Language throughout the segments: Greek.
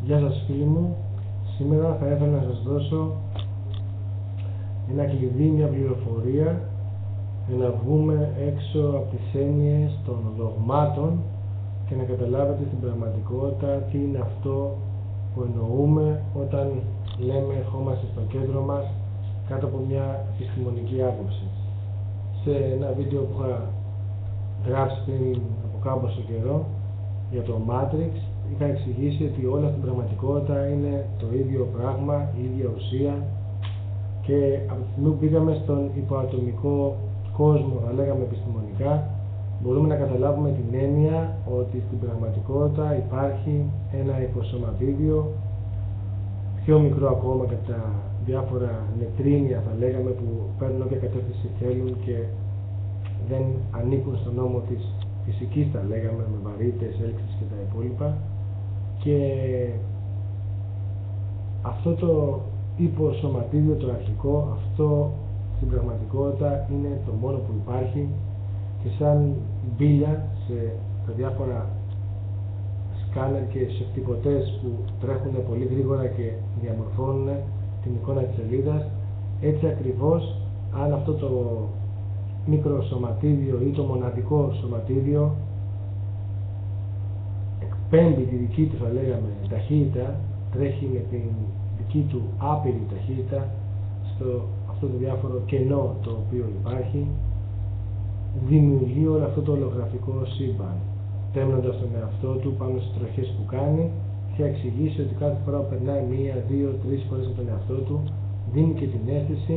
Γεια σας φίλοι μου, σήμερα θα ήθελα να σας δώσω ένα κλειδί, μια πληροφορία για να βγούμε έξω από τις έννοιες των δογμάτων και να καταλάβετε στην πραγματικότητα τι είναι αυτό που εννοούμε όταν λέμε ερχόμαστε στο κέντρο μας κάτω από μια επιστημονική άποψη. Σε ένα βίντεο που είχα γράψει πριν από κάμποσο καιρό για το Matrix, είχα εξηγήσει ότι όλα στην πραγματικότητα είναι το ίδιο πράγμα, η ίδια ουσία, και από τη στιγμή που πήγαμε στον υποατομικό κόσμο, θα λέγαμε επιστημονικά, μπορούμε να καταλάβουμε την έννοια ότι στην πραγματικότητα υπάρχει ένα υποσωματίδιο πιο μικρό ακόμα και τα διάφορα νετρίνια, θα λέγαμε, που παίρνουν όποια κατεύθυνση θέλουν και δεν ανήκουν στον νόμο της φυσικής, θα λέγαμε, με βαρύτητες, έλξεις και τα υπόλοιπα, και αυτό το υποσωματίδιο, το αρχικό, αυτό στην πραγματικότητα είναι το μόνο που υπάρχει, και σαν μπίλια σε τα διάφορα σκάνερ και σε χτυπωτές που τρέχουν πολύ γρήγορα και διαμορφώνουν την εικόνα της σελίδας, έτσι ακριβώς αν αυτό το μικροσωματίδιο ή το μοναδικό σωματίδιο εκπέμπει τη δική του, θα λέγαμε, ταχύτητα, τρέχει με την δική του άπειρη ταχύτητα στο αυτό το διάφορο κενό το οποίο υπάρχει, δημιουργεί όλο αυτό το ολογραφικό σύμπαν, τέμνοντας τον εαυτό του πάνω στις τροχές που κάνει. Και θα εξηγήσει ότι κάθε φορά που περνάει 1, 2, 3 φορές από τον εαυτό του, δίνει και την αίσθηση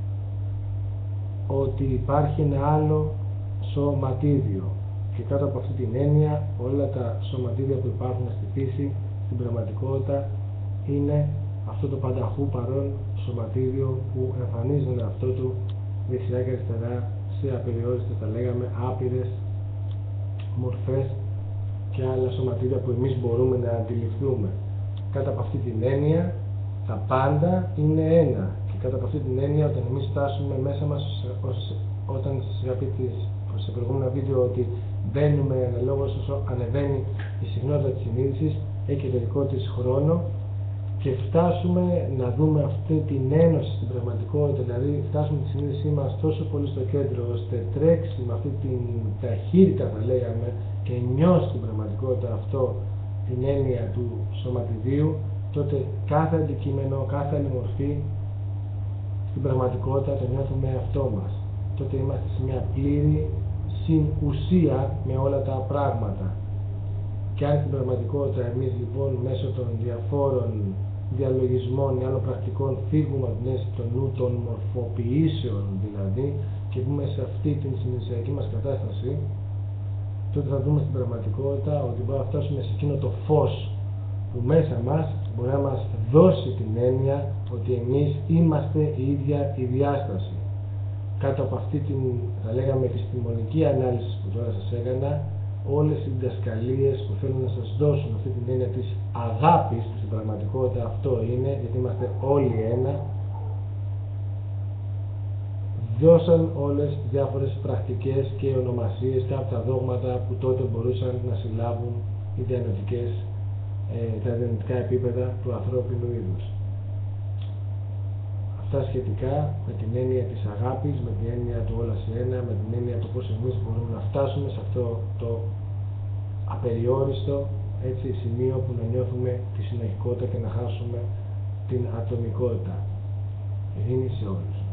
ότι υπάρχει ένα άλλο σωματίδιο, και κάτω από αυτή την έννοια όλα τα σωματίδια που υπάρχουν στη φύση στην πραγματικότητα είναι αυτό το πανταχού παρόν σωματίδιο που εμφανίζει τον εαυτό του δεξιά και αριστερά σε απεριόριστες, θα λέγαμε, άπειρες μορφές και άλλα σωματίδια που εμείς μπορούμε να αντιληφθούμε. Κάτω από αυτή την έννοια τα πάντα είναι ένα, και κάτω από αυτή την έννοια όταν εμείς φτάσουμε μέσα μας, όταν σας είχα πει σε προηγούμενα βίντεο ότι μπαίνουμε αναλόγως όσο ανεβαίνει η συχνότητα της συνείδησης, έχει και το δικό της χρόνο, και φτάσουμε να δούμε αυτή την ένωση στην πραγματικότητα, δηλαδή φτάσουμε τη συνείδησή μας τόσο πολύ στο κέντρο ώστε τρέξει με αυτή την ταχύτητα, θα λέγαμε, και νιώσει την πραγματικότητα αυτό την έννοια του σωματιδίου, τότε κάθε αντικείμενο, κάθε άλλη μορφή στην πραγματικότητα το νιώθουμε αυτό μας. Τότε είμαστε σε μια πλήρη συνουσία με όλα τα πράγματα. Και αν στην πραγματικότητα εμείς λοιπόν μέσω των διαφόρων διαλογισμών ή άλλων πρακτικών φύγουμε από την αίσθηση του νου, των μορφοποιήσεων δηλαδή, και μπούμε σε αυτή την συνειδησιακή μας κατάσταση, τότε θα δούμε στην πραγματικότητα ότι μπορούμε να φτάσουμε σε εκείνο το φως που μέσα μας μπορεί να μας δώσει την έννοια ότι εμείς είμαστε η ίδια η διάσταση. Κάτω από αυτή την, θα λέγαμε, επιστημονική ανάλυση που τώρα σας έκανα, όλες οι διδασκαλίες που θέλουν να σας δώσουν αυτή την έννοια της αγάπης, που στην πραγματικότητα αυτό είναι, γιατί είμαστε όλοι ένα, δώσαν όλες τις διάφορες πρακτικές και ονομασίες και από τα δόγματα που τότε μπορούσαν να συλλάβουν οι διανοητικές, τα διανοητικά επίπεδα του ανθρώπινου είδους. Αυτά σχετικά με την έννοια της αγάπης, με την έννοια του όλα σε ένα, με την έννοια του πώς εμείς μπορούμε να φτάσουμε σε αυτό το απεριόριστο, έτσι, σημείο που να νιώθουμε τη συνεχικότητα και να χάσουμε την ατομικότητα. Ειρήνη σε όλους.